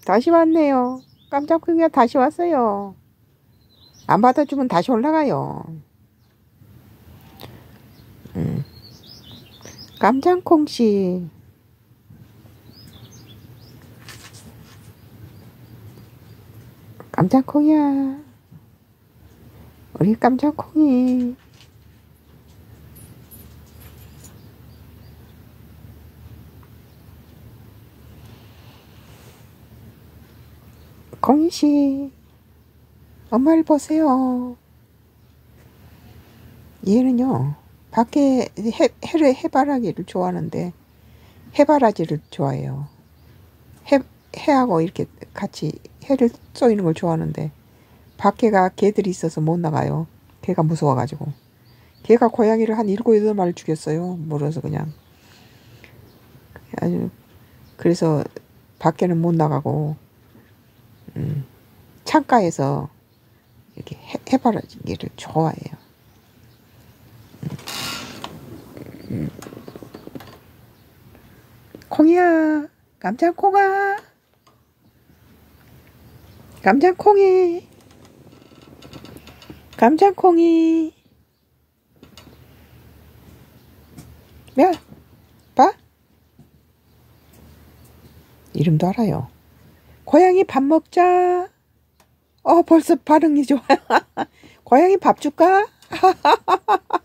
다시 왔네요. 깜짝이야 다시 왔어요. 안 받아주면 다시 올라가요. 깜장콩씨. 깜장콩이야. 우리 깜장콩이. 콩이씨. 엄마를 보세요. 얘는요. 밖에 해바라기를 좋아하는데 해바라지를 좋아해요. 해하고 이렇게 같이 해를 쏘이는 걸 좋아하는데 밖에가 개들이 있어서 못 나가요. 개가 무서워가지고. 개가 고양이를 한 7, 8마리 죽였어요. 물어서 그냥. 아주 그래서 밖에는 못 나가고 창가에서 이렇게 해바라기를 좋아해요. 콩이야. 깜장콩아. 깜장콩이. 깜장콩이. 야, 봐? 이름도 알아요. 고양이 밥 먹자. 벌써 반응이 좋아요. 고양이 밥 줄까?